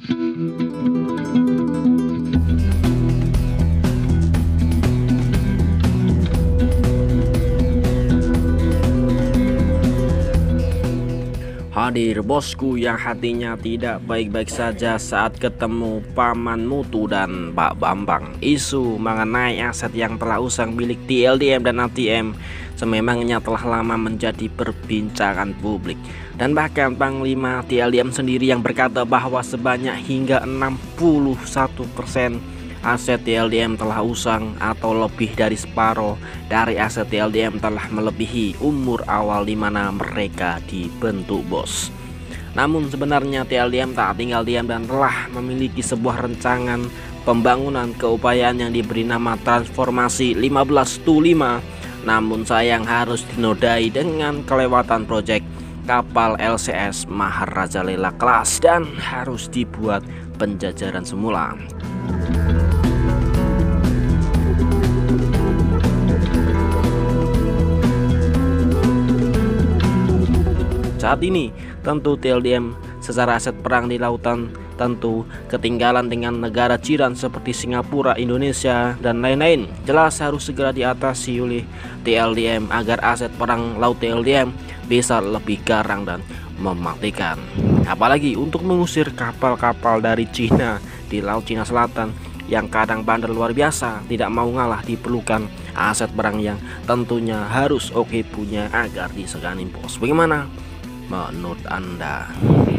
Hadir bosku yang hatinya tidak baik-baik saja saat ketemu Paman Mutu dan Pak Bambang. Isu mengenai aset yang telah usang milik TLDM dan ATM sememangnya telah lama menjadi perbincangan publik. Dan bahkan Panglima TLDM sendiri yang berkata bahwa sebanyak hingga 61% aset TLDM telah usang atau lebih dari separuh dari aset TLDM telah melebihi umur awal di mana mereka dibentuk, bos. Namun sebenarnya TLDM tak tinggal diam dan telah memiliki sebuah rancangan pembangunan keupayaan yang diberi nama Transformasi 1525. Namun sayang harus dinodai dengan kelewatan proyek kapal LCS Maharajalela kelas dan harus dibuat penjajaran semula. Saat ini tentu TLDM secara aset perang di lautan tentu ketinggalan dengan negara jiran seperti Singapura, Indonesia, dan lain-lain. Jelas harus segera diatasi oleh TLDM agar aset perang laut TLDM bisa lebih garang dan mematikan. Apalagi untuk mengusir kapal-kapal dari Cina di Laut Cina Selatan yang kadang bandel luar biasa, tidak mau ngalah, diperlukan aset perang yang tentunya harus oke punya agar disegani, bos. Bagaimana menurut Anda?